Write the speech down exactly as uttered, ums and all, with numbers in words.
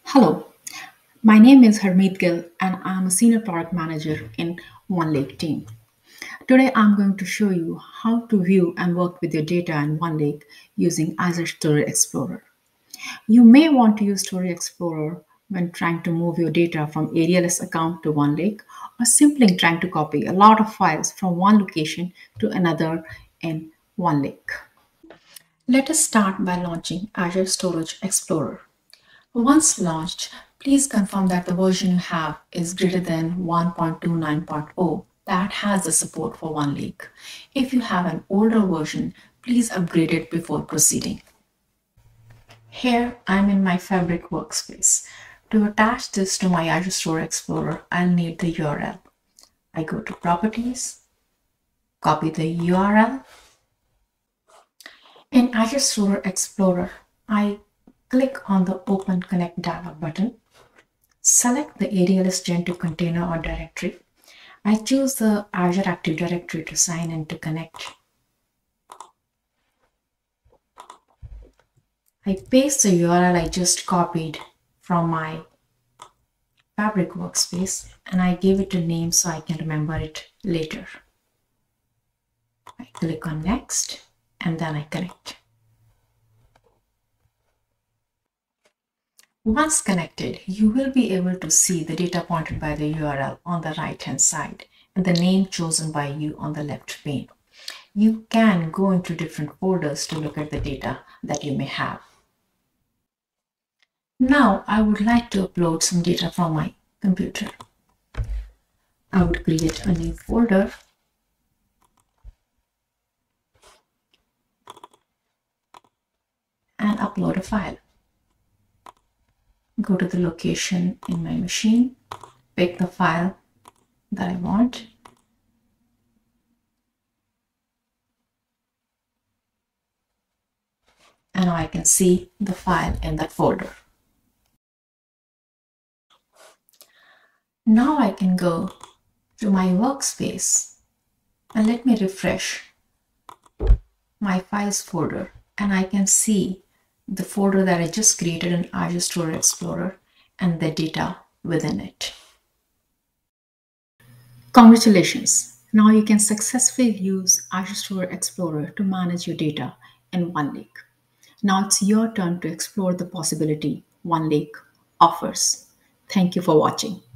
Hello, my name is Harmeet Gill and I'm a senior product manager in OneLake team. Today I'm going to show you how to view and work with your data in OneLake using Azure Storage Explorer. You may want to use Storage Explorer when trying to move your data from A D L S account to OneLake or simply trying to copy a lot of files from one location to another in OneLake. Let us start by launching Azure Storage Explorer. Once launched, please confirm that the version you have is greater than one point two nine point zero that has the support for OneLake. If you have an older version, please upgrade it before proceeding. Here, I'm in my Fabric workspace. To attach this to my Azure Storage Explorer, I'll need the U R L. I go to Properties, copy the U R L. In Azure Storage Explorer, I click on the Open Connect dialog button. Select the A D L S Gen two container or directory. I choose the Azure Active Directory to sign in to connect. I paste the U R L I just copied from my Fabric workspace and I give it a name so I can remember it later. I click on Next and then I connect. Once connected, you will be able to see the data pointed by the U R L on the right-hand side and the name chosen by you on the left pane. You can go into different folders to look at the data that you may have. Now, I would like to upload some data from my computer. I would create a new folder and upload a file. Go to the location in my machine, pick the file that I want, and now I can see the file in that folder. Now I can go to my workspace and let me refresh my files folder, and I can see the folder that I just created in Azure Storage Explorer and the data within it. Congratulations! Now you can successfully use Azure Storage Explorer to manage your data in OneLake. Now it's your turn to explore the possibility OneLake offers. Thank you for watching.